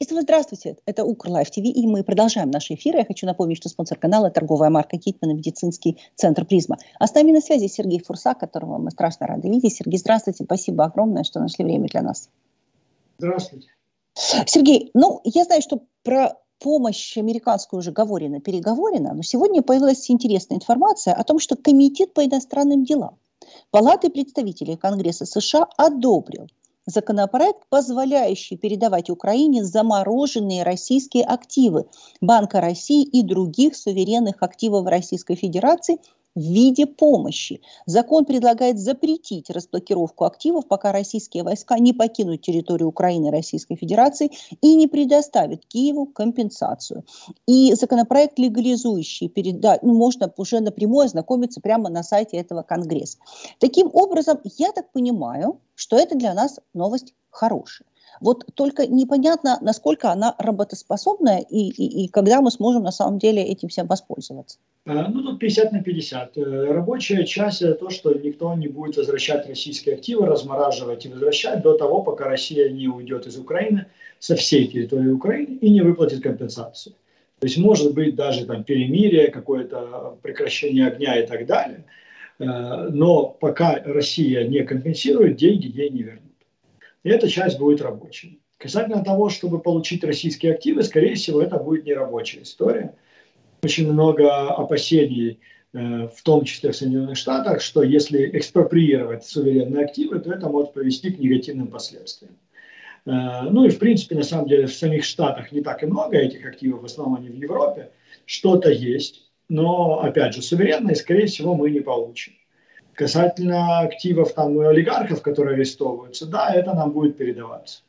Истово, здравствуйте. Это Укрлайф ТВ, и мы продолжаем наши эфиры. Я хочу напомнить, что спонсор канала — торговая марка Китман и медицинский центр «Призма». А с нами на связи Сергей Фурса, которого мы страшно рады видеть. Сергей, здравствуйте. Спасибо огромное, что нашли время для нас. Здравствуйте. Сергей, я знаю, что про помощь американскую уже переговорено, но сегодня появилась интересная информация о том, что Комитет по иностранным делам Палаты представителей Конгресса США одобрил законопроект, позволяющий передавать Украине замороженные российские активы Банка России и других суверенных активов Российской Федерации в виде помощи. Закон предлагает запретить разблокировку активов, пока российские войска не покинут территорию Украины и Российской Федерации и не предоставят Киеву компенсацию. И законопроект, легализующий, можно уже напрямую ознакомиться прямо на сайте этого Конгресса. Таким образом, я так понимаю, что это для нас новость хорошая. Вот только непонятно, насколько она работоспособная и когда мы сможем на самом деле этим всем воспользоваться. Тут 50 на 50. Рабочая часть — это то, что никто не будет возвращать российские активы, размораживать и возвращать до того, пока Россия не уйдет из Украины, со всей территории Украины, и не выплатит компенсацию. То есть может быть даже там перемирие, какое-то прекращение огня и так далее. Но пока Россия не компенсирует, деньги ей не вернут. И эта часть будет рабочей. Касательно того, чтобы получить российские активы, скорее всего, это будет не рабочая история. Очень много опасений, в том числе в Соединенных Штатах, что если экспроприировать суверенные активы, то это может привести к негативным последствиям. И в принципе, на самом деле, в самих Штатах не так и много этих активов, в основном они в Европе. Что-то есть, но, опять же, суверенные, скорее всего, мы не получим. Касательно активов там и олигархов, которые арестовываются, да, это нам будет передаваться.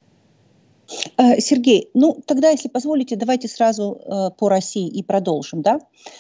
Сергей, тогда, если позволите, давайте сразу по России и продолжим, да?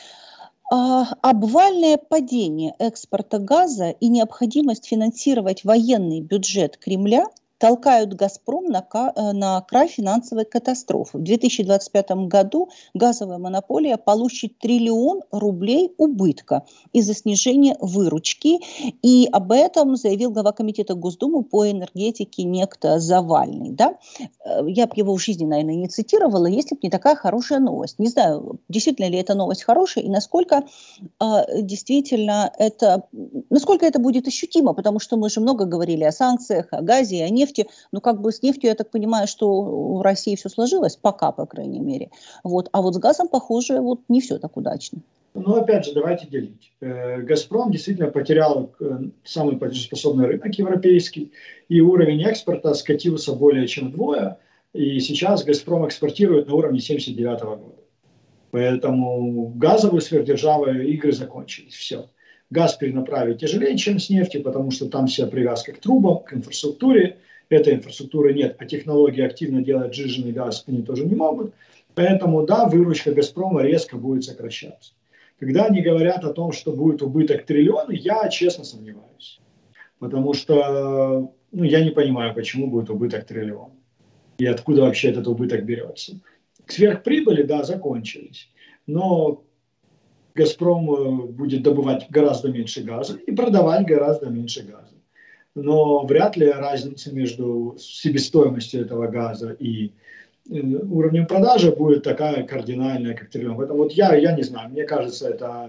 Обвальное падение экспорта газа и необходимость финансировать военный бюджет Кремля толкают «Газпром» на край финансовой катастрофы. В 2025 году газовая монополия получит 1 триллион рублей убытка из-за снижения выручки. И об этом заявил глава комитета Госдумы по энергетике некто Завальный. Да? Я бы его в жизни, наверное, не цитировала, если бы не такая хорошая новость. Не знаю, действительно ли эта новость хорошая и насколько действительно насколько это будет ощутимо, потому что мы же много говорили о санкциях, о газе, о нефти. С нефтью, я так понимаю, что в России все сложилось, пока, по крайней мере. А вот с газом, похоже, не все так удачно. Опять же, давайте делить. «Газпром» действительно потерял самый платежеспособный рынок европейский, и уровень экспорта скатился более чем вдвое, и сейчас «Газпром» экспортирует на уровне 1979 года. Поэтому газовые сверхдержавы игры закончились. Все. Газ перенаправить тяжелее, чем с нефтью, потому что там вся привязка к трубам, к инфраструктуре. Этой инфраструктуры нет, а технологии активно делать сжиженный газ они тоже не могут. Поэтому, да, выручка «Газпрома» резко будет сокращаться. Когда они говорят о том, что будет убыток триллиона, я честно сомневаюсь. Потому что я не понимаю, почему будет убыток триллиона. И откуда вообще этот убыток берется. Сверхприбыли, да, закончились. Но «Газпром» будет добывать гораздо меньше газа и продавать гораздо меньше газа. Но вряд ли разница между себестоимостью этого газа и уровнем продажи будет такая кардинальная, как триллион. Поэтому я не знаю, мне кажется, это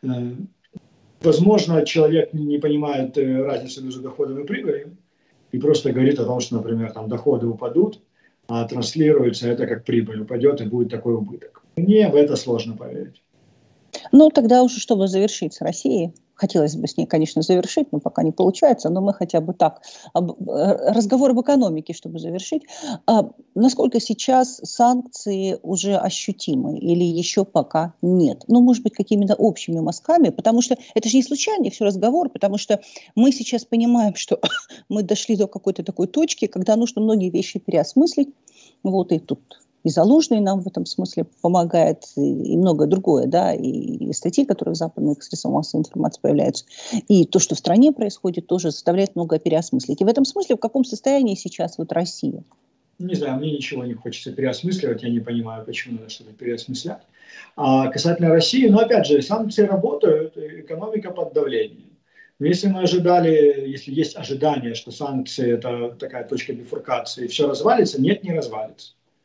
возможно, человек не понимает разницу между доходом и прибылью и просто говорит о том, что, например, там доходы упадут, а транслируется это как прибыль упадет и будет такой убыток. Мне в это сложно поверить. Тогда уже, чтобы завершить с Россией, хотелось бы с ней, конечно, завершить, но пока не получается, но мы хотя бы так, разговор об экономике, чтобы завершить. Насколько сейчас санкции уже ощутимы или еще пока нет? Может быть, какими-то общими мазками, потому что это же не случайный все разговор, потому что мы сейчас понимаем, что мы дошли до какой-то такой точки, когда нужно многие вещи переосмыслить, и тут и Залужный нам в этом смысле помогает, и многое другое, да, и статьи, которые в западных средствах массовой информации появляются, и то, что в стране происходит, тоже заставляет многое переосмыслить. И в этом смысле, в каком состоянии сейчас Россия? Не знаю, мне ничего не хочется переосмысливать, я не понимаю, почему надо что-то переосмыслять. А касательно России, опять же, санкции работают, экономика под давлением. Если мы ожидали, если есть ожидание, что санкции – это такая точка бифуркации, все развалится, нет, не развалится.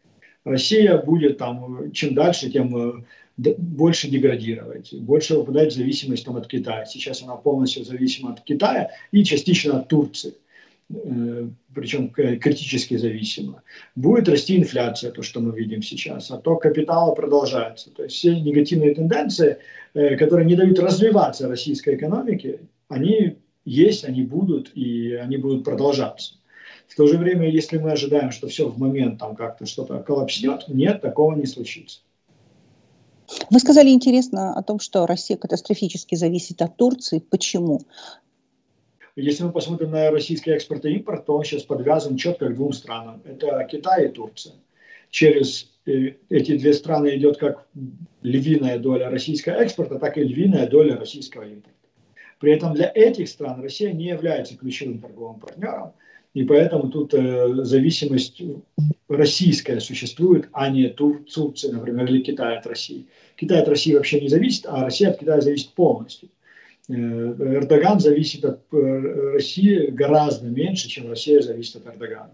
Россия будет там, чем дальше, тем больше деградировать, больше выпадать в зависимость там, от Китая. Сейчас она полностью зависима от Китая и частично от Турции, причем критически зависима. Будет расти инфляция, то, что мы видим сейчас, отток капитала продолжается. То есть все негативные тенденции, которые не дают развиваться российской экономике, они есть, они будут, и они будут продолжаться. В то же время, если мы ожидаем, что все в момент там как-то что-то коллапснет, нет, такого не случится. Вы сказали интересно о том, что Россия катастрофически зависит от Турции. Почему? Если мы посмотрим на российский экспорт и импорт, то он сейчас подвязан четко к двум странам. Это Китай и Турция. Через эти две страны идет как львиная доля российского экспорта, так и львиная доля российского импорта. При этом для этих стран Россия не является ключевым торговым партнером, и поэтому тут зависимость российская существует, а не Турция, например, или Китай от России. Китай от России вообще не зависит, а Россия от Китая зависит полностью. Эрдоган зависит от России гораздо меньше, чем Россия зависит от Эрдогана.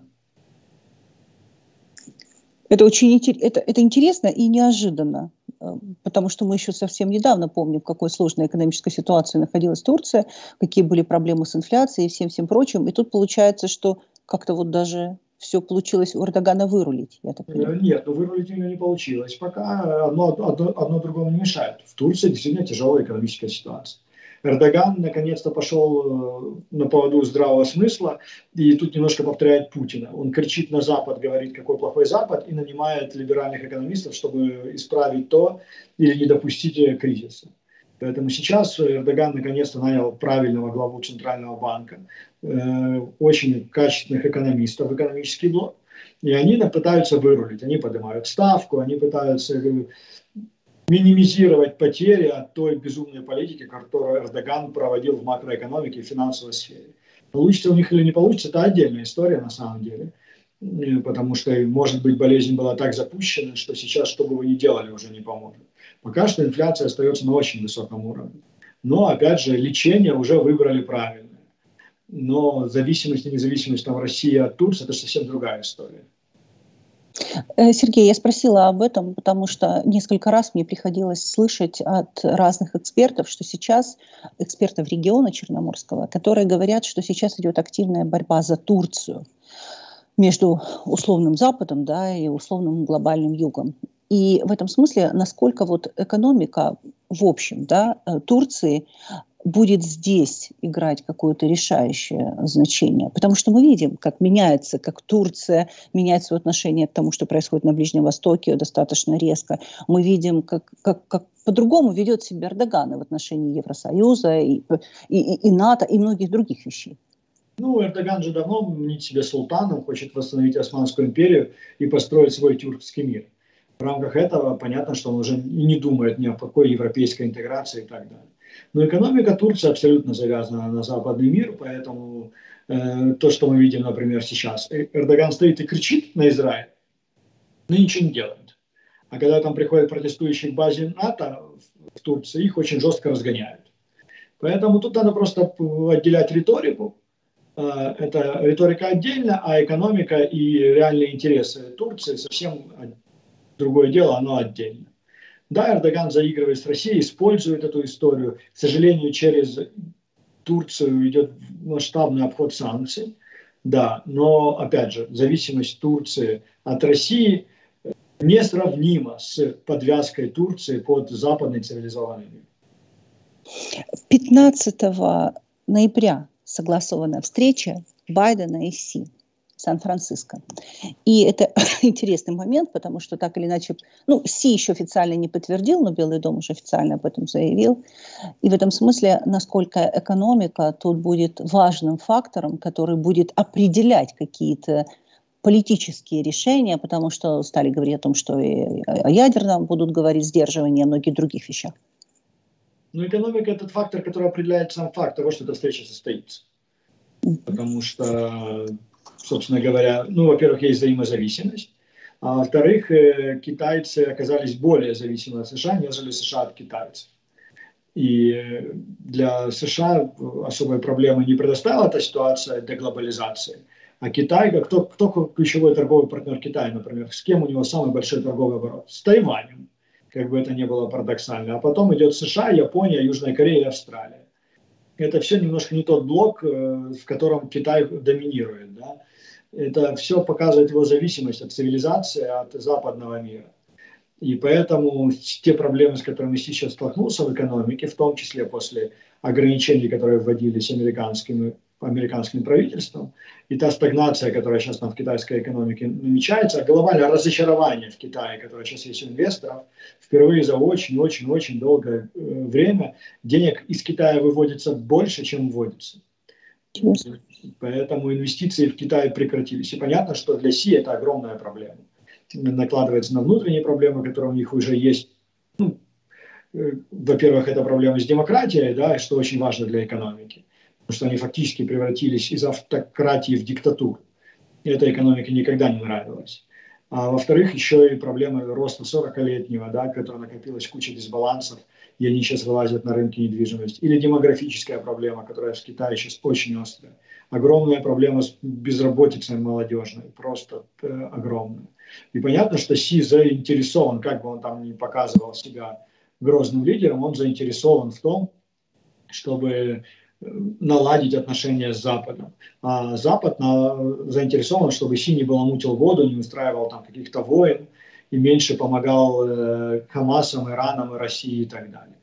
Это очень это интересно и неожиданно, потому что мы еще совсем недавно помним, в какой сложной экономической ситуации находилась Турция, какие были проблемы с инфляцией и всем прочим. И тут получается, что как-то вот даже все получилось у Эрдогана вырулить, я так понимаю. Нет, вырулить у него не получилось. Пока одно другому не мешает. В Турции действительно тяжелая экономическая ситуация. Эрдоган наконец-то пошел на поводу здравого смысла и тут немножко повторяет Путина. Он кричит на Запад, говорит, какой плохой Запад, и нанимает либеральных экономистов, чтобы исправить то или не допустить кризиса. Поэтому сейчас Эрдоган наконец-то нанял правильного главу Центрального банка, очень качественных экономистов в экономический блок, и они пытаются вырулить. Они поднимают ставку, они пытаются минимизировать потери от той безумной политики, которую Эрдоган проводил в макроэкономике и финансовой сфере. Получится у них или не получится, это отдельная история на самом деле. Потому что, может быть, болезнь была так запущена, что сейчас, что бы вы ни делали, уже не поможет. Пока что инфляция остается на очень высоком уровне. Но, опять же, лечение уже выбрали правильное. Но зависимость и независимость там, России от Турции – это совсем другая история. Сергей, я спросила об этом, потому что несколько раз мне приходилось слышать от разных экспертов, что сейчас, экспертов региона Черноморского, которые говорят, что сейчас идет активная борьба за Турцию между условным Западом, да, и условным глобальным Югом. И в этом смысле, насколько вот экономика в общем, да, Турции будет здесь играть какое-то решающее значение. Потому что мы видим, как меняется, как Турция меняет свое отношение к тому, что происходит на Ближнем Востоке, достаточно резко. Мы видим, как по-другому ведет себя Эрдоган в отношении Евросоюза и НАТО, и многих других вещей. Ну, Эрдоган же давно мнит себя султаном, хочет восстановить Османскую империю и построить свой тюркский мир. В рамках этого понятно, что он уже не думает ни о какой европейской интеграции и так далее. Но экономика Турции абсолютно завязана на западный мир, поэтому то, что мы видим, например, сейчас, Эрдоган стоит и кричит на Израиль, но ничего не делает. А когда там приходят протестующие к базе НАТО в Турции, их очень жестко разгоняют. Поэтому тут надо просто отделять риторику. Это риторика отдельно, а экономика и реальные интересы Турции совсем другое дело, оно отдельно. Да, Эрдоган заигрывает с Россией, использует эту историю. К сожалению, через Турцию идет масштабный обход санкций. Да, но, опять же, зависимость Турции от России несравнима с подвязкой Турции под западный цивилизованный мир. 15 ноября согласованная встреча Байдена и Си в Сан-Франциско. И это интересный момент, потому что так или иначе, Си еще официально не подтвердил, но Белый дом уже официально об этом заявил. И в этом смысле, насколько экономика тут будет важным фактором, который будет определять какие-то политические решения, потому что стали говорить о том, что и о ядерном будут говорить, сдерживании, о многих других вещах. Но экономика – это фактор, который определяет сам факт того, что эта встреча состоится. Потому что, собственно говоря, во-первых, есть взаимозависимость, а во-вторых, китайцы оказались более зависимы от США, нежели США от китайцев. И для США особой проблемы не предоставила эта ситуация деглобализации, А Китай, кто ключевой торговый партнер Китая, например, с кем у него самый большой торговый оборот? С Тайванем, как бы это ни было парадоксально. А потом идет США, Япония, Южная Корея и Австралия. Это все немножко не тот блок, в котором Китай доминирует. Да? Это все показывает его зависимость от цивилизации, от западного мира. И поэтому те проблемы, с которыми сейчас столкнулся в экономике, в том числе после ограничений, которые вводились американским правительством, и та стагнация, которая сейчас в китайской экономике намечается, а глобальное разочарование в Китае, которое сейчас есть у инвесторов, впервые за очень-очень-очень долгое время денег из Китая выводится больше, чем вводится. Поэтому инвестиции в Китай прекратились. И понятно, что для Си это огромная проблема. Накладывается на внутренние проблемы, которые у них уже есть. Ну, во-первых, это проблема с демократией, да, что очень важно для экономики, потому что они фактически превратились из автократии в диктатуру. И эта экономика никогда не нравилась. А во-вторых, еще и проблема роста 40-летнего, да, которая накопилась куча дисбалансов, и они сейчас вылазят на рынке недвижимости. Или демографическая проблема, которая в Китае сейчас очень острая. Огромная проблема с безработицей молодежной, просто огромная. И понятно, что Си заинтересован, как бы он там ни показывал себя грозным лидером, он заинтересован в том, чтобы наладить отношения с Западом. А Запад заинтересован, чтобы Си не баламутил воду, не устраивал там каких-то войн и меньше помогал Хамасам, Иранам, и России и так далее.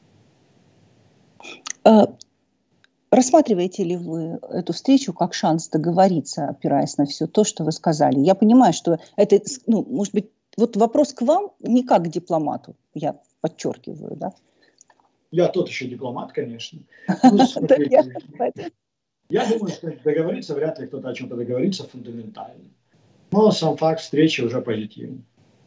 Рассматриваете ли вы эту встречу как шанс договориться, опираясь на все то, что вы сказали? Я понимаю, что это, ну, может быть, вот вопрос к вам не как к дипломату, я подчеркиваю, да? Я тот еще дипломат, конечно. Я думаю, что договориться вряд ли кто-то о чем-то договорится фундаментально. Но сам факт встречи уже позитивный.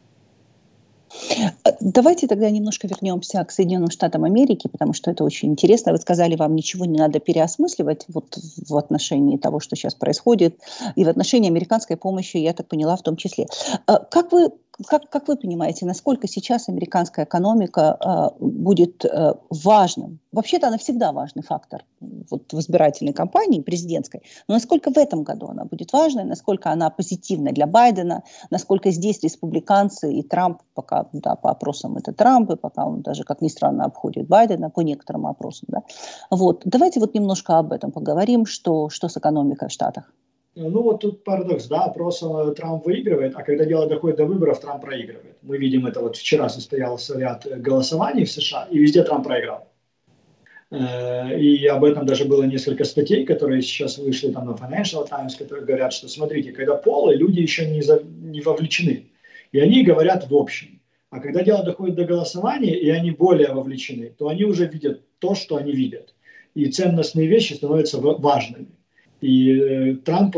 Давайте тогда немножко вернемся к Соединенным Штатам Америки, потому что это очень интересно. Вы сказали, вам ничего не надо переосмысливать вот в отношении того, что сейчас происходит, и в отношении американской помощи, я так поняла, в том числе. Как вы понимаете, насколько сейчас американская экономика будет важным? Вообще-то она всегда важный фактор вот в избирательной кампании президентской, но насколько в этом году она будет важной, насколько она позитивна для Байдена, насколько здесь республиканцы и Трамп, пока да, по опросам это Трамп, и пока он даже, как ни странно, обходит Байдена по некоторым опросам. Да? Вот. Давайте вот немножко об этом поговорим, что с экономикой в Штатах. Ну вот тут парадокс, да, опросом Трамп выигрывает, а когда дело доходит до выборов, Трамп проигрывает. Мы видим это, вот вчера состоялся ряд голосований в США, и везде Трамп проиграл. И об этом даже было несколько статей, которые сейчас вышли там на Financial Times, которые говорят, что смотрите, когда полы, люди еще не вовлечены, и они говорят в общем. А когда дело доходит до голосования, и они более вовлечены, то они уже видят то, что они видят. И ценностные вещи становятся важными. И Трамп,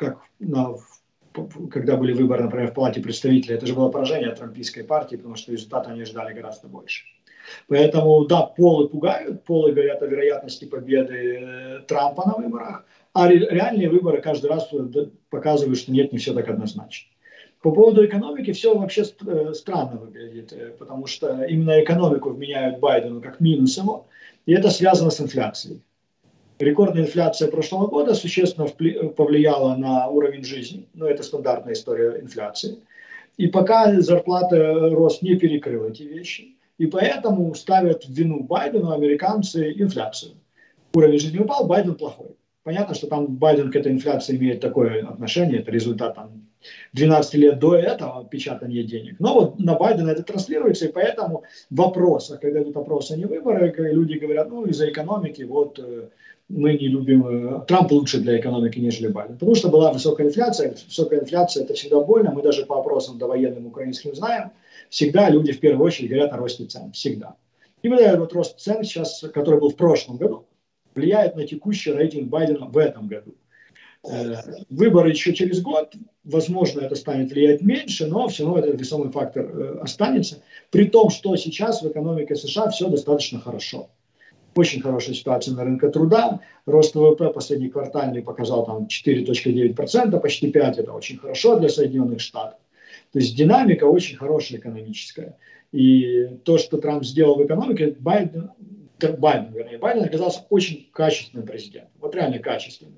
когда были выборы, например, в Палате представителей, это же было поражение трампийской партии, потому что результаты они ждали гораздо больше. Поэтому, да, полы пугают, полы говорят о вероятности победы Трампа на выборах, а реальные выборы каждый раз показывают, что нет, не все так однозначно. По поводу экономики все вообще странно выглядит, потому что именно экономику вменяют Байдену как минус ему, и это связано с инфляцией. Рекордная инфляция прошлого года существенно повлияла на уровень жизни, но это стандартная история инфляции. И пока зарплата рост не перекрыл эти вещи, и поэтому ставят в вину Байдену американцы инфляцию. Уровень жизни упал, Байден плохой. Понятно, что там Байден к этой инфляции имеет такое отношение, это результат там 12 лет до этого печатания денег. Но вот на Байдена это транслируется, и поэтому вопрос, а когда идут опросы, а не выборы, люди говорят, ну из-за экономики, вот мы не любим, Трамп лучше для экономики, нежели Байден. Потому что была высокая инфляция это всегда больно, мы даже по опросам довоенным украинским знаем, всегда люди в первую очередь говорят о росте цен, всегда. И вот этот вот рост цен сейчас, который был в прошлом году, влияет на текущий рейтинг Байдена в этом году. Выборы еще через год, возможно, это станет влиять меньше, но все равно этот весомый фактор останется, при том, что сейчас в экономике США все достаточно хорошо. Очень хорошая ситуация на рынке труда, рост ВВП последний квартальный показал там 4,9%, почти 5%, это очень хорошо для Соединенных Штатов. То есть динамика очень хорошая экономическая. И то, что Трамп сделал в экономике, Байден оказался очень качественным президентом, вот реально качественным.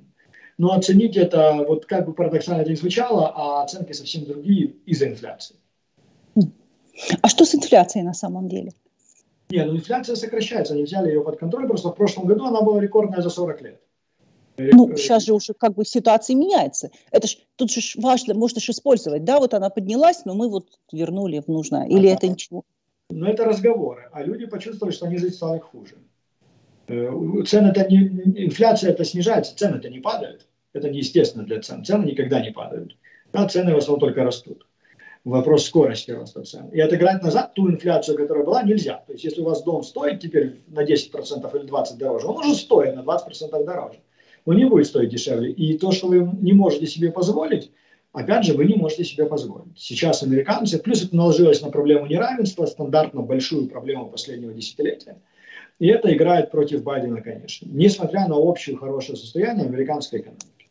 Но оценить это, вот как бы парадоксально это ни звучало, а оценки совсем другие из-за инфляции. А что с инфляцией на самом деле? Нет, ну инфляция сокращается, они взяли ее под контроль, просто в прошлом году она была рекордная за 40 лет. Ну, сейчас же уже как бы ситуация меняется. Это ж, тут же важно, можно же использовать. Да, вот она поднялась, но мы вот вернули в нужное. Или это ничего? Но это разговоры, а люди почувствовали, что они жить стали хуже. Цены-то инфляция это снижается, цены-то не падают. Это неестественно для цен. Цены никогда не падают. Да, цены в основном только растут. Вопрос скорости роста цен. И отыграть назад ту инфляцию, которая была, нельзя. То есть, если у вас дом стоит теперь на 10% или 20% дороже, он уже стоит на 20% дороже. Он не будет стоить дешевле. И то, что вы не можете себе позволить, опять же, вы не можете себе позволить. Сейчас американцы, плюс это наложилось на проблему неравенства, стандартно большую проблему последнего десятилетия. И это играет против Байдена, конечно. Несмотря на общее хорошее состояние американской экономики.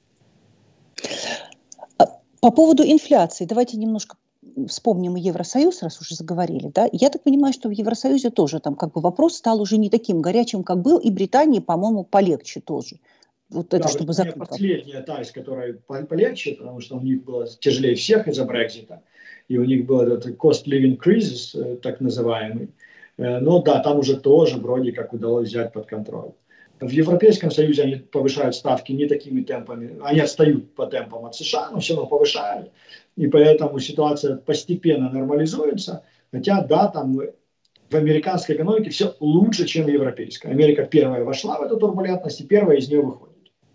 По поводу инфляции, давайте немножко вспомним Евросоюз, раз уже заговорили, да, я так понимаю, что в Евросоюзе тоже там как бы вопрос стал уже не таким горячим, как был, и Британии, по-моему, полегче тоже. Вот это, да, чтобы Британия последняя та, из которой полегче, потому что у них было тяжелее всех из-за Брексита, и у них был этот cost living crisis, так называемый. Но да, там уже тоже вроде как удалось взять под контроль. В Европейском Союзе они повышают ставки не такими темпами, они отстают по темпам от США, но все равно повышают, и поэтому ситуация постепенно нормализуется, хотя да, там в американской экономике все лучше, чем в европейской. Америка первая вошла в эту турбулентность и первая из нее выходит.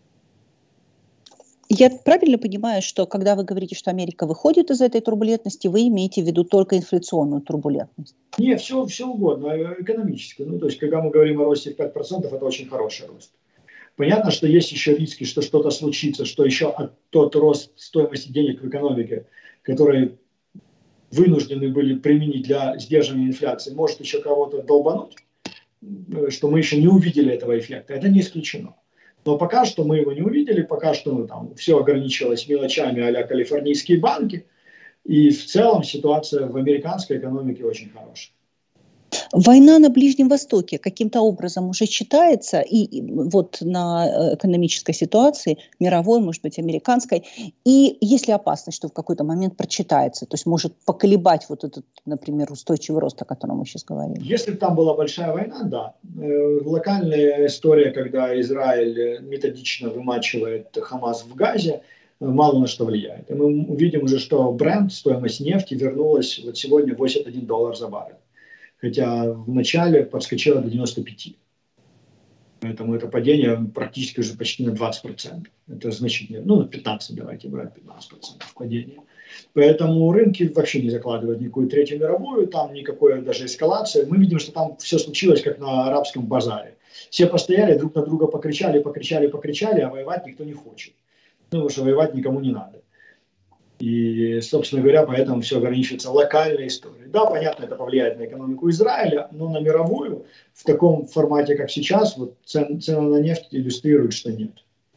Я правильно понимаю, что когда вы говорите, что Америка выходит из этой турбулентности, вы имеете в виду только инфляционную турбулентность? Нет, все угодно, экономически. Ну, то есть, когда мы говорим о росте в 5%, это очень хороший рост. Понятно, что есть еще риски, что что-то случится, что еще тот рост стоимости денег в экономике, который вынуждены были применить для сдерживания инфляции, может еще кого-то долбануть, что мы еще не увидели этого эффекта. Это не исключено. Но пока что мы его не увидели, пока что там все ограничивалось мелочами а-ля калифорнийские банки. И в целом ситуация в американской экономике очень хорошая. Война на Ближнем Востоке каким-то образом уже читается и вот на экономической ситуации, мировой, может быть, американской, и есть ли опасность, что в какой-то момент прочитается, то есть может поколебать вот этот, например, устойчивый рост, о котором мы сейчас говорим? Если бы там была большая война, да. Локальная история, когда Израиль методично вымачивает Хамас в Газе, мало на что влияет. И мы увидим уже, что бренд, стоимость нефти вернулась вот сегодня $81 за баррель. Хотя в начале подскочила до 95. Поэтому это падение практически уже почти на 20%. Это значительно, ну, на 15, давайте брать 15% падения. Поэтому рынки вообще не закладывают никакую Третью мировую, там никакой даже эскалации. Мы видим, что там все случилось как на арабском базаре. Все постояли, друг на друга покричали, а воевать никто не хочет. Ну, потому что воевать никому не надо. И, собственно говоря, поэтому все ограничивается локальной историей. Да, понятно, это повлияет на экономику Израиля, но на мировую в таком формате, как сейчас, вот цены на нефть иллюстрируют, что нет.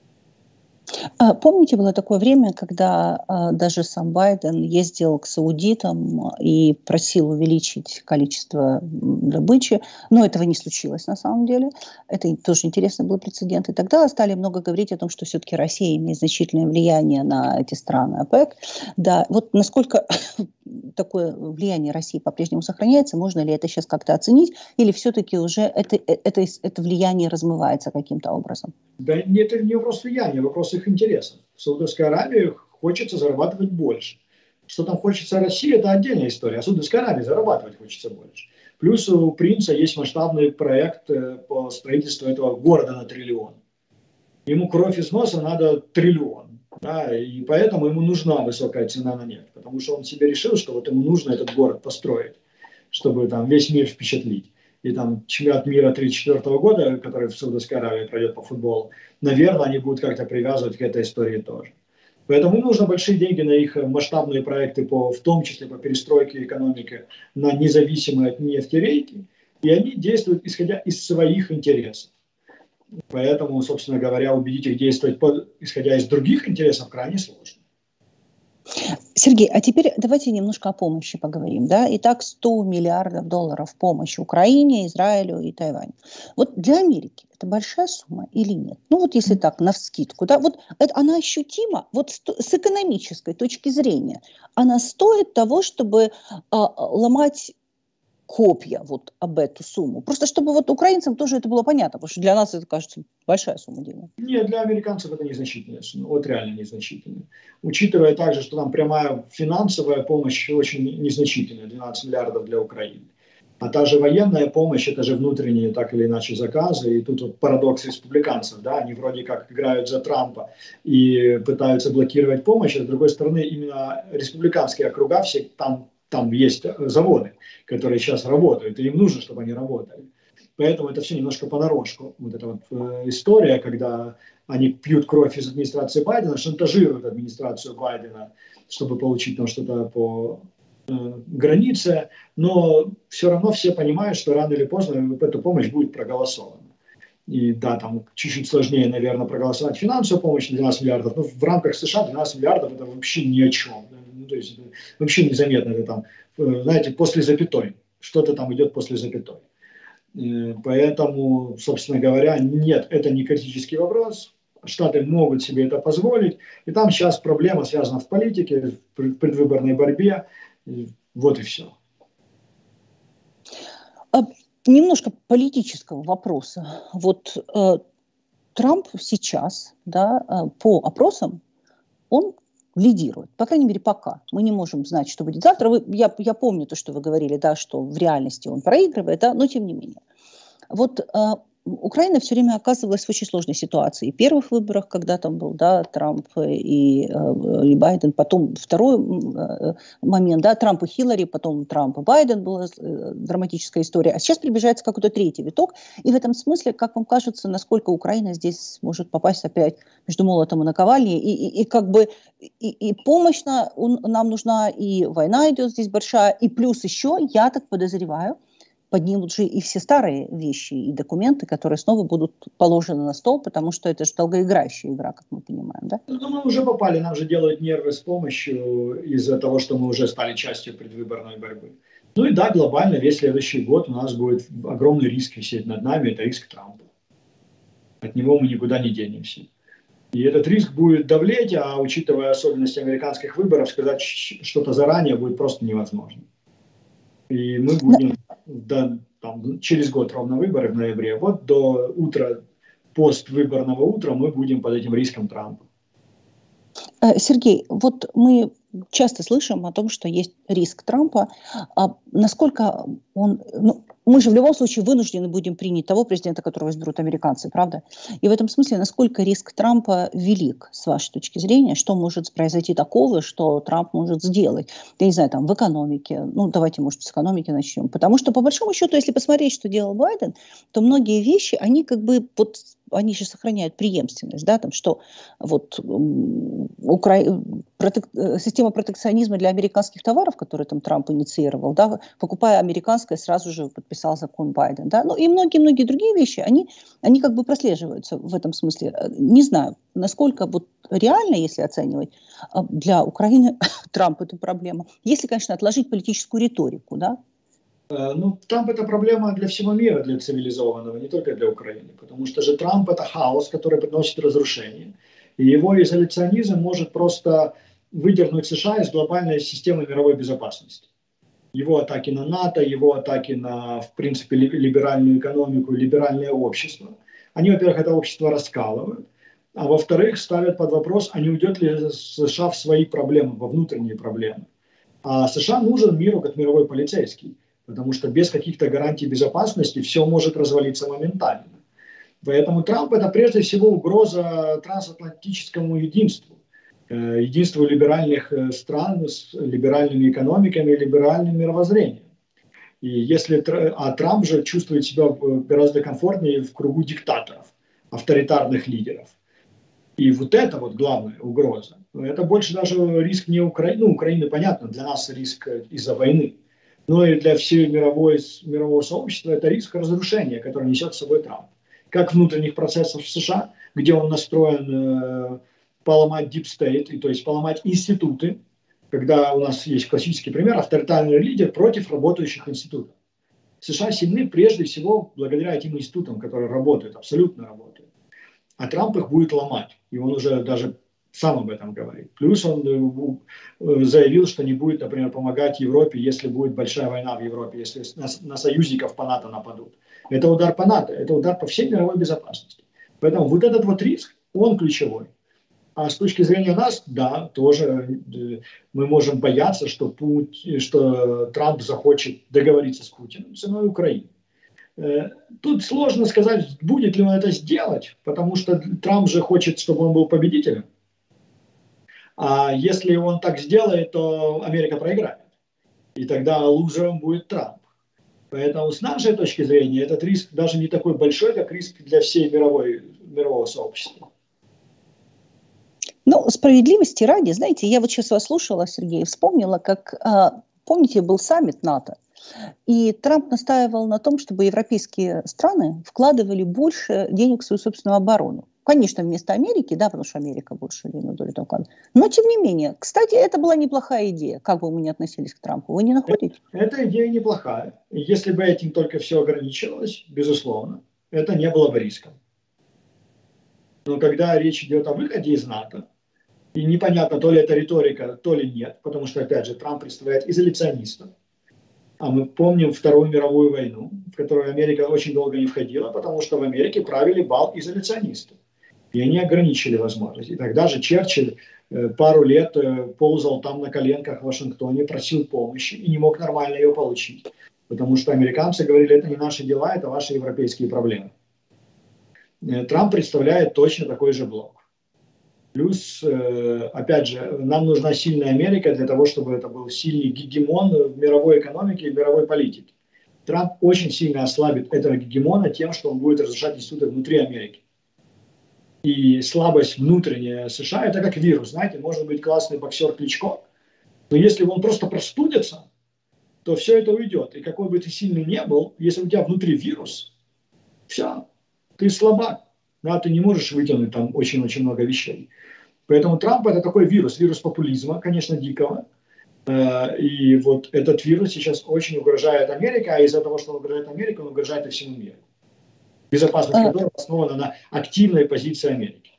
Помните, было такое время, когда даже сам Байден ездил к саудитам и просил увеличить количество добычи, но этого не случилось на самом деле. Это тоже интересный был прецедент. И тогда стали много говорить о том, что все-таки Россия имеет значительное влияние на эти страны ОПЕК. Да, вот насколько такое влияние России по-прежнему сохраняется, можно ли это сейчас как-то оценить, или все-таки уже это влияние размывается каким-то образом? Да нет, это не вопрос влияния, вопрос их интересов. В Саудовской Аравии хочется зарабатывать больше. Что там хочется России, это отдельная история. А в Саудовской Аравии зарабатывать хочется больше. Плюс у принца есть масштабный проект по строительству этого города на 1 триллион. Ему кровь из носа надо 1 триллион. Да, и поэтому ему нужна высокая цена на нефть. Потому что он себе решил, что вот ему нужно этот город построить, чтобы там весь мир впечатлить. И там чемпионат мира 1934 года, который в Саудовской Аравии пройдет по футболу, наверное, они будут как-то привязывать к этой истории тоже. Поэтому им нужны большие деньги на их масштабные проекты, в том числе по перестройке экономики на независимые от нефти рейки, и они действуют исходя из своих интересов. Поэтому, собственно говоря, убедить их действовать исходя из других интересов крайне сложно. Сергей, а теперь давайте немножко о помощи поговорим. Да? Итак, 100 миллиардов долларов помощи Украине, Израилю и Тайваню. Вот для Америки это большая сумма или нет? Ну вот если так, навскидку. Да? Вот она ощутима вот с экономической точки зрения. Она стоит того, чтобы ломать копья вот об эту сумму. Просто чтобы вот украинцам тоже это было понятно, потому что для нас это, кажется, большая сумма денег. Нет, для американцев это незначительная сумма, вот реально незначительная. Учитывая также, что там прямая финансовая помощь очень незначительная, 12 миллиардов для Украины. А та же военная помощь, это же внутренние так или иначе заказы. И тут вот парадокс республиканцев, да, они вроде как играют за Трампа и пытаются блокировать помощь, а с другой стороны именно республиканские округа, все, там есть заводы, которые сейчас работают, и им нужно, чтобы они работали. Поэтому это все немножко понарошку. Вот эта вот история, когда они пьют кровь из администрации Байдена, шантажируют администрацию Байдена, чтобы получить там что-то по границе, но все равно все понимают, что рано или поздно эту помощь будет проголосована. И да, там чуть-чуть сложнее, наверное, проголосовать финансовую помощь на 12 миллиардов, но в рамках США 12 миллиардов это вообще ни о чем. Ну, то есть это вообще незаметно, это там, знаете, после запятой. Что-то там идет после запятой. Поэтому, собственно говоря, нет, это не критический вопрос. Штаты могут себе это позволить. И там сейчас проблема связана в политике, в предвыборной борьбе. Вот и все. Немножко политического вопроса. Вот Трамп сейчас, да, по опросам, он лидирует. По крайней мере, пока. Мы не можем знать, что будет завтра. Я помню то, что вы говорили, да, что в реальности он проигрывает, да, но тем не менее. Вот Украина все время оказывалась в очень сложной ситуации. И в первых выборах, когда там был, да, Трамп и Байден, потом второй момент, да, Трамп и Хиллари, потом Трамп и Байден, была драматическая история. А сейчас приближается какой-то третий виток. И в этом смысле, как вам кажется, насколько Украина здесь может попасть опять между молотом и наковальней? И как бы и помощь нам нужна, и война идет здесь большая, и плюс еще, я так подозреваю, поднимут же и все старые вещи и документы, которые снова будут положены на стол, потому что это же долгоиграющая игра, как мы понимаем, да? Ну, мы уже попали, нам же делают нервы с помощью из-за того, что мы уже стали частью предвыборной борьбы. Ну и да, глобально весь следующий год у нас будет огромный риск висеть над нами, это риск Трампа. От него мы никуда не денемся. И этот риск будет давлеть, а учитывая особенности американских выборов, сказать что-то заранее будет просто невозможно. И мы будем через год ровно выборы в ноябре. Вот до утра, поствыборного утра мы будем под этим риском Трампа. Сергей, вот мы часто слышим о том, что есть риск Трампа. А насколько он... Ну, мы же в любом случае вынуждены будем принять того президента, которого изберут американцы, правда? И в этом смысле, насколько риск Трампа велик, с вашей точки зрения? Что может произойти такого, что Трамп может сделать? Я не знаю, там, в экономике. Ну, давайте, может, с экономики начнем. Потому что, по большому счету, если посмотреть, что делал Байден, то многие вещи, они как бы... Вот, они же сохраняют преемственность, да, там, что вот система протекционизма для американских товаров, которые там Трамп инициировал, да, покупая американское, сразу же подписал закон Байден, да, ну и многие-многие другие вещи, они как бы прослеживаются в этом смысле. Не знаю, насколько вот реально, если оценивать, для Украины Трамп это проблема. Если, конечно, отложить политическую риторику, да. Ну, Трамп это проблема для всего мира, для цивилизованного, не только для Украины. Потому что же Трамп это хаос, который приносит разрушение. И его изоляционизм может просто выдернуть США из глобальной системы мировой безопасности. Его атаки на НАТО, его атаки на, в принципе, либеральную экономику, либеральное общество. Они, во-первых, это общество раскалывают, а во-вторых, ставят под вопрос, а не уйдет ли США в свои проблемы, во внутренние проблемы. А США нужен миру как мировой полицейский. Потому что без каких-то гарантий безопасности все может развалиться моментально. Поэтому Трамп это прежде всего угроза трансатлантическому единству. Единству либеральных стран с либеральными экономиками и либеральным мировоззрением. И Трамп же чувствует себя гораздо комфортнее в кругу диктаторов, авторитарных лидеров. И вот это вот главная угроза. Это больше даже риск не Украины. Ну, Украины, понятно, для нас риск из-за войны. Но и для всего мирового сообщества это риск разрушения, который несет с собой Трамп. Как внутренних процессов в США, где он настроен поломать deep state, то есть поломать институты, когда у нас есть классический пример, авторитарный лидер против работающих институтов. США сильны прежде всего благодаря этим институтам, которые работают, абсолютно работают. А Трамп их будет ломать. И он уже даже сам об этом говорит. Плюс он заявил, что не будет, например, помогать Европе, если будет большая война в Европе, если на союзников по НАТО нападут. Это удар по НАТО, это удар по всей мировой безопасности. Поэтому вот этот вот риск, он ключевой. А с точки зрения нас, да, тоже мы можем бояться, что Трамп захочет договориться с Путиным ценой Украины. Тут сложно сказать, будет ли он это сделать, потому что Трамп же хочет, чтобы он был победителем. А если он так сделает, то Америка проиграет. И тогда лузером будет Трамп. Поэтому с нашей точки зрения этот риск даже не такой большой, как риск для всей мирового сообщества. Ну, справедливости ради, знаете, я вот сейчас вас слушала, Сергей, вспомнила, как, помните, был саммит НАТО, и Трамп настаивал на том, чтобы европейские страны вкладывали больше денег в свою собственную оборону. Конечно, вместо Америки, да, потому что Америка больше львиную долю там вкладывает. Но, тем не менее, кстати, это была неплохая идея, как бы мы ни относились к Трампу. Вы не находите? Эта идея неплохая. Если бы этим только все ограничивалось, безусловно, это не было бы риском. Но когда речь идет о выходе из НАТО, и непонятно, то ли это риторика, то ли нет, потому что, опять же, Трамп представляет изоляциониста. А мы помним Вторую мировую войну, в которую Америка очень долго не входила, потому что в Америке правили бал изоляционистов. И они ограничили возможности. И тогда же Черчилль пару лет ползал там на коленках в Вашингтоне, просил помощи и не мог нормально ее получить. Потому что американцы говорили, это не наши дела, это ваши европейские проблемы. Трамп представляет точно такой же блок. Плюс, опять же, нам нужна сильная Америка для того, чтобы это был сильный гегемон в мировой экономике и мировой политике. Трамп очень сильно ослабит этого гегемона тем, что он будет разрушать институты внутри Америки. И слабость внутренняя США – это как вирус. Знаете, может быть классный боксер Кличко, но если он просто простудится, то все это уйдет. И какой бы ты сильный ни был, если у тебя внутри вирус, все, ты слабак. Да, ты не можешь вытянуть там очень-очень много вещей. Поэтому Трамп – это такой вирус популизма, конечно, дикого. И вот этот вирус сейчас очень угрожает Америке, а из-за того, что он угрожает Америке, он угрожает и всему миру. Безопасность которого основана на активной позиции Америки.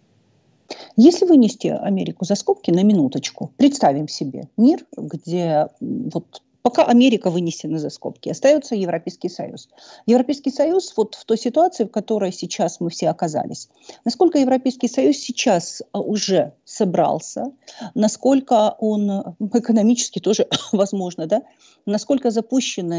Если вынести Америку за скобки на минуточку, представим себе мир, где вот пока Америка вынесена за скобки, остается Европейский Союз. Европейский Союз вот в той ситуации, в которой сейчас мы все оказались. Насколько Европейский Союз сейчас уже собрался, насколько он экономически тоже возможно, да, насколько запущен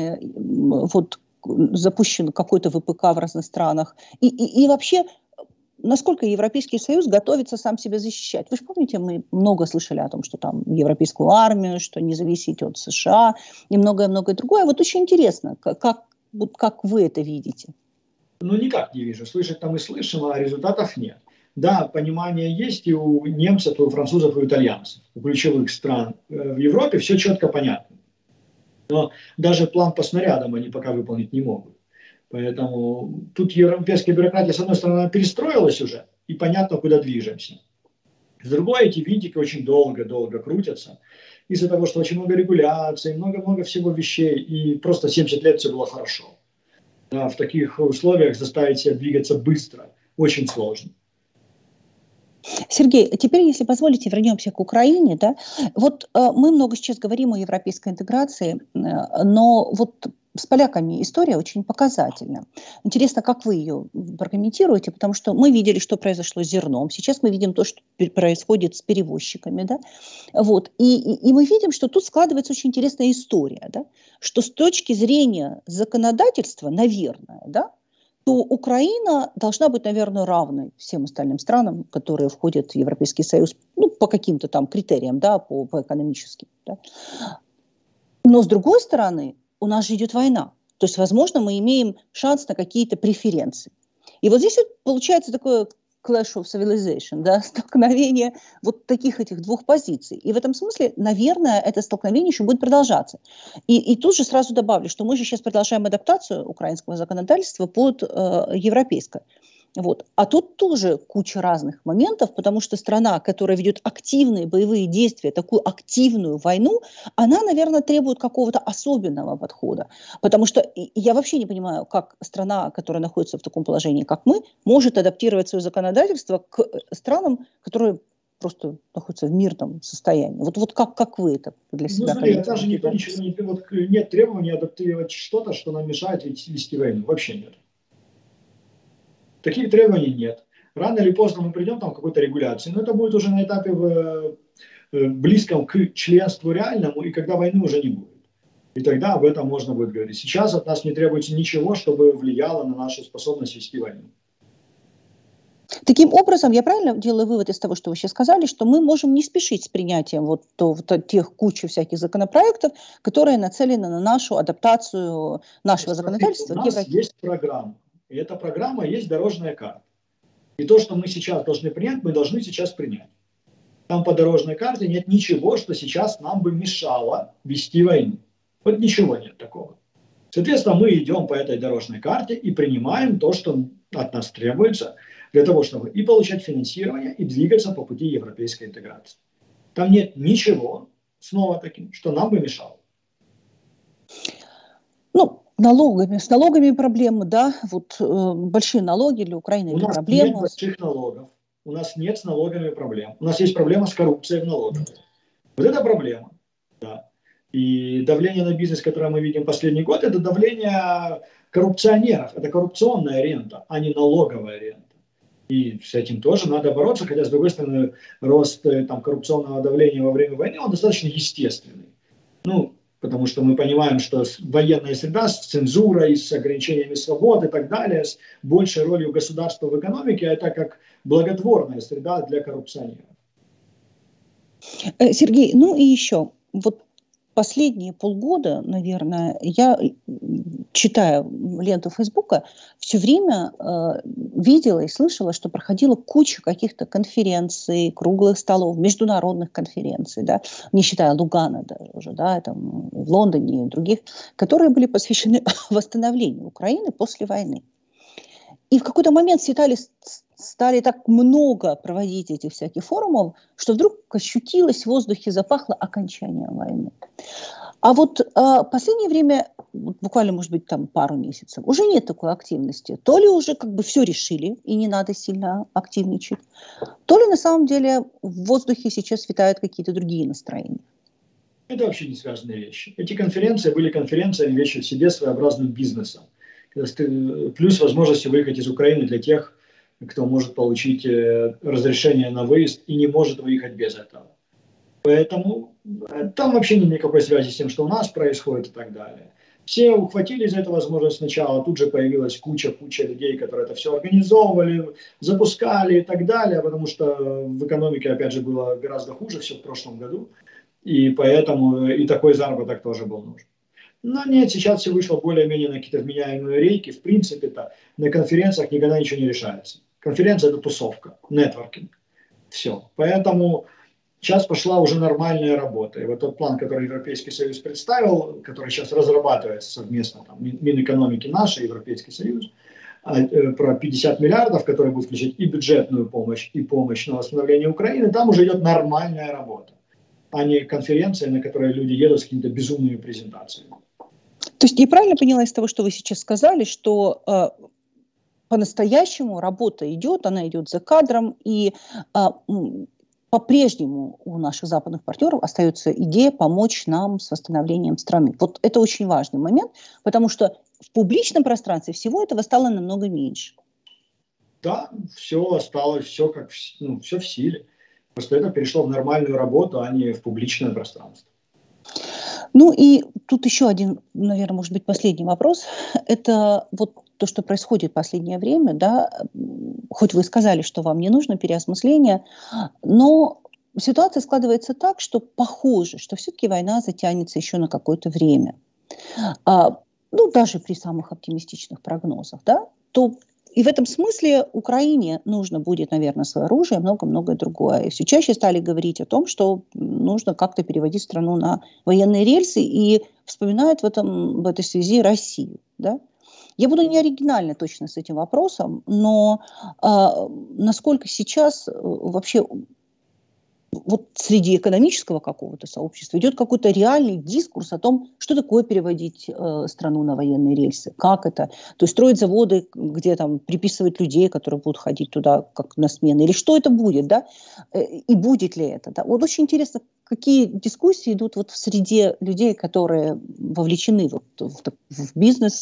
какой-то ВПК в разных странах и вообще насколько Европейский Союз готовится сам себя защищать. Вы же помните, мы много слышали о том, что там европейскую армию, что не зависите от США и многое-многое другое. Вот очень интересно, как вы это видите? Ну, никак не вижу. Слышать-то мы слышим, а результатов нет. Да, понимание есть и у немцев, и у французов, и у итальянцев, у ключевых стран. В Европе все четко понятно. Но даже план по снарядам они пока выполнить не могут. Поэтому тут европейская бюрократия, с одной стороны, перестроилась уже, и понятно, куда движемся. С другой, эти винтики очень долго-долго крутятся. Из-за того, что очень много регуляций, много-много всего вещей, и просто 70 лет все было хорошо. Да, в таких условиях заставить себя двигаться быстро очень сложно. Сергей, теперь, если позволите, вернемся к Украине. Да? Вот мы много сейчас говорим о европейской интеграции, но вот с поляками история очень показательна. Интересно, как вы ее прокомментируете, потому что мы видели, что произошло с зерном. Сейчас мы видим то, что происходит с перевозчиками. Да? Вот. И мы видим, что тут складывается очень интересная история, да? Что с точки зрения законодательства, наверное, да, то Украина должна быть, наверное, равной всем остальным странам, которые входят в Европейский Союз, ну, по каким-то там критериям, да, по экономическим. Да. Но, с другой стороны, у нас же идет война. То есть, возможно, мы имеем шанс на какие-то преференции. И вот здесь вот получается такое clash of civilization, да, столкновение вот таких этих двух позиций. И в этом смысле, наверное, это столкновение еще будет продолжаться. И тут же сразу добавлю, что мы же сейчас продолжаем адаптацию украинского законодательства под европейское. Вот. А тут тоже куча разных моментов, потому что страна, которая ведет активные боевые действия, такую активную войну, она, наверное, требует какого-то особенного подхода. Потому что я вообще не понимаю, как страна, которая находится в таком положении, как мы, может адаптировать свое законодательство к странам, которые просто находятся в мирном состоянии. Вот как вы это для Ну, себя смотри, даже комментируете? никто ничего не... Вот нет требования адаптировать что-то, что нам мешает вести войну. Вообще нет. Таких требований нет. Рано или поздно мы придем там к какой-то регуляции, но это будет уже на этапе близком к членству реальному, и когда войны уже не будет. И тогда об этом можно будет говорить. Сейчас от нас не требуется ничего, чтобы влияло на нашу способность вести войну. Таким образом, я правильно делаю вывод из того, что вы сейчас сказали, что мы можем не спешить с принятием вот тех кучи всяких законопроектов, которые нацелены на нашу адаптацию нашего законодательства У нас есть программа, и эта программа есть дорожная карта. И то, что мы сейчас должны принять, мы должны сейчас принять. Там по дорожной карте нет ничего, что сейчас нам бы мешало вести войну. Вот ничего нет такого. Соответственно, мы идем по этой дорожной карте и принимаем то, что от нас требуется, для того, чтобы и получать финансирование, и двигаться по пути европейской интеграции. Там нет ничего, снова таким, что нам бы мешало. Ну, с налогами проблемы, да, вот большие налоги для Украины это проблема. У нас нет больших налогов, у нас нет с налогами проблем. У нас есть проблема с коррупцией в налогах. Вот это проблема, да. И давление на бизнес, которое мы видим последний год, это давление коррупционеров, это коррупционная рента, а не налоговая рента. И с этим тоже надо бороться, хотя, с другой стороны, рост там, коррупционного давления во время войны, он достаточно естественный. Ну, потому что мы понимаем, что военная среда с цензурой, с ограничениями свобод и так далее, с большей ролью государства в экономике, это как благотворная среда для коррупционеров. Сергей, ну и еще, вот последние полгода, наверное, я, читая ленту Фейсбука, все время видела и слышала, что проходила куча каких-то конференций, круглых столов, международных конференций, да, не считая Лугана даже уже, да, там, в Лондоне и других, которые были посвящены восстановлению Украины после войны. И в какой-то момент стали так много проводить этих всяких форумов, что вдруг ощутилось в воздухе, запахло окончанием войны. А вот в последнее время, буквально, может быть, там пару месяцев, уже нет такой активности. То ли уже как бы все решили, и не надо сильно активничать, то ли на самом деле в воздухе сейчас витают какие-то другие настроения. Это вообще не связанные вещи. Эти конференции были конференциями вещи в себе своеобразным бизнесом. Плюс возможности выехать из Украины для тех, кто может получить разрешение на выезд и не может выехать без этого. Поэтому там вообще нет никакой связи с тем, что у нас происходит и так далее. Все ухватили за эту возможность сначала, тут же появилась куча людей, которые это все организовывали, запускали и так далее, потому что в экономике, опять же, было гораздо хуже все в прошлом году, и поэтому и такой заработок тоже был нужен. Но нет, сейчас все вышло более-менее на какие-то вменяемые рейки. В принципе-то на конференциях никогда ничего не решается. Конференция – это тусовка, нетворкинг. Все. Поэтому сейчас пошла уже нормальная работа. И вот тот план, который Европейский Союз представил, который сейчас разрабатывается совместно, там, Минэкономики наш и Европейский Союз, про 50 миллиардов, которые будут включать и бюджетную помощь, и помощь на восстановление Украины, там уже идет нормальная работа, а не конференция, на которой люди едут с какими-то безумными презентациями. То есть я правильно поняла из того, что вы сейчас сказали, что по-настоящему работа идет, она идет за кадром, и по-прежнему у наших западных партнеров остается идея помочь нам с восстановлением страны. Вот это очень важный момент, потому что в публичном пространстве всего этого стало намного меньше. Да, все осталось, все в силе. Просто это перешло в нормальную работу, а не в публичное пространство. Ну и тут еще один, наверное, может быть, последний вопрос. Это вот то, что происходит в последнее время, да, хоть вы сказали, что вам не нужно переосмысление, но ситуация складывается так, что похоже, что все-таки война затянется еще на какое-то время. Ну, даже при самых оптимистичных прогнозах, да, то и в этом смысле Украине нужно будет, наверное, свое оружие и много-многое другое. И все чаще стали говорить о том, что нужно как-то переводить страну на военные рельсы, и вспоминают в этой связи Россию. Да? Я буду не оригинальна точно с этим вопросом, но насколько сейчас вообще вот среди экономического какого-то сообщества идет какой-то реальный дискурс о том, что такое переводить страну на военные рельсы, как это, то есть строить заводы, где там приписывать людей, которые будут ходить туда как на смены, или что это будет, да, и будет ли это, да. Вот очень интересно, какие дискуссии идут вот в среде людей, которые вовлечены вот в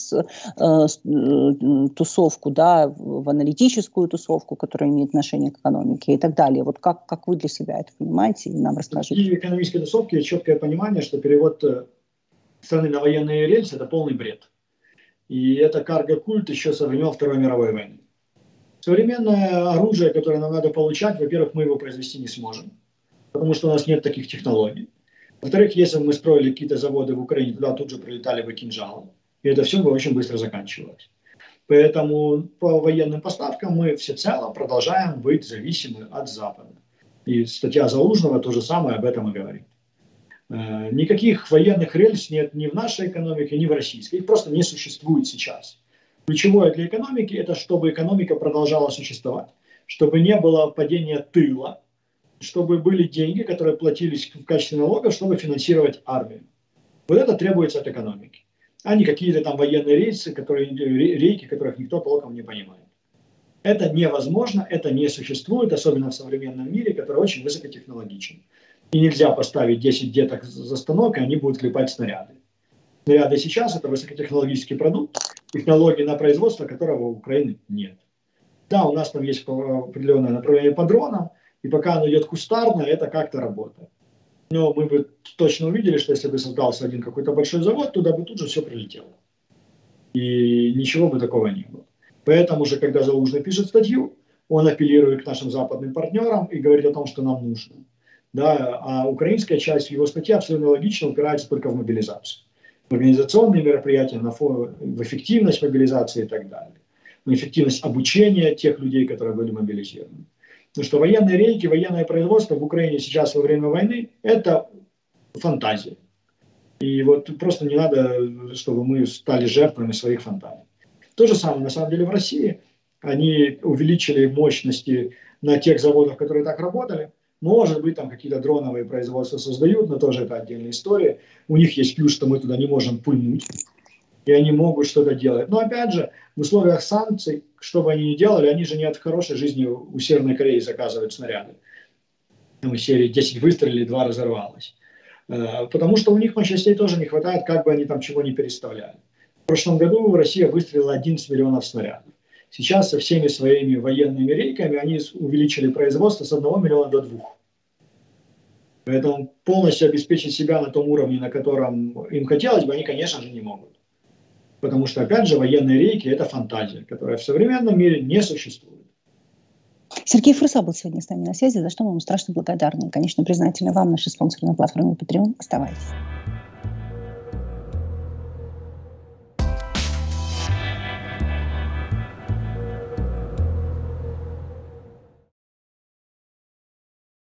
бизнес-тусовку, да, в аналитическую тусовку, которая имеет отношение к экономике и так далее. Вот как вы для себя это понимаете и нам расскажите? В экономической тусовке есть четкое понимание, что перевод страны на военные рельсы – это полный бред. И это карго-культ еще со времен Второй мировой войны. Современное оружие, которое нам надо получать, во-первых, мы его произвести не сможем, потому что у нас нет таких технологий. Во-вторых, если бы мы строили какие-то заводы в Украине, туда тут же прилетали бы кинжалы. И это все бы очень быстро заканчивалось. Поэтому по военным поставкам мы всецело продолжаем быть зависимы от Запада. И статья Залужного то же самое об этом и говорит. Никаких военных рельс нет ни в нашей экономике, ни в российской. Их просто не существует сейчас. Ключевое для экономики – это чтобы экономика продолжала существовать, чтобы не было падения тыла, чтобы были деньги, которые платились в качестве налогов, чтобы финансировать армию. Вот это требуется от экономики. А не какие-то там военные рейсы, рейки, которых никто толком не понимает. Это невозможно, это не существует, особенно в современном мире, который очень высокотехнологичен. И нельзя поставить 10 деток за станок, и они будут клепать снаряды. Снаряды сейчас – это высокотехнологический продукт, технологии на производство которого у Украины нет. Да, у нас там есть определенное направление по дронам, и пока оно идет кустарно, это как-то работает. Но мы бы точно увидели, что если бы создался один какой-то большой завод, туда бы тут же все прилетело. И ничего бы такого не было. Поэтому же, когда Залужный пишет статью, он апеллирует к нашим западным партнерам и говорит о том, что нам нужно. Да, а украинская часть его статьи абсолютно логично упирается только в мобилизацию. В организационные мероприятия, в эффективность мобилизации и так далее. В эффективность обучения тех людей, которые были мобилизированы. Потому что военные рейки, военное производство в Украине сейчас во время войны – это фантазия. И вот просто не надо, чтобы мы стали жертвами своих фантазий. То же самое, на самом деле, в России. Они увеличили мощности на тех заводах, которые так работали. Может быть, там какие-то дроновые производства создают, но тоже это отдельная история. У них есть плюс, что мы туда не можем пульнуть. И они могут что-то делать. Но опять же, в условиях санкций, что бы они ни делали, они же не от хорошей жизни у Северной Кореи заказывают снаряды. Там из серии 10 выстрелили, 2 разорвалось. Потому что у них мощностей тоже не хватает, как бы они там чего не переставляли. В прошлом году Россия выстрелила 11 миллионов снарядов. Сейчас со всеми своими военными рейками они увеличили производство с 1 миллиона до 2. Поэтому полностью обеспечить себя на том уровне, на котором им хотелось бы, они, конечно же, не могут. Потому что, опять же, военные рейки – это фантазия, которая в современном мире не существует. Сергей Фурса был сегодня с нами на связи, за что мы ему страшно благодарны. Конечно, признательны вам, наши спонсоры на платформе Patreon. Оставайтесь.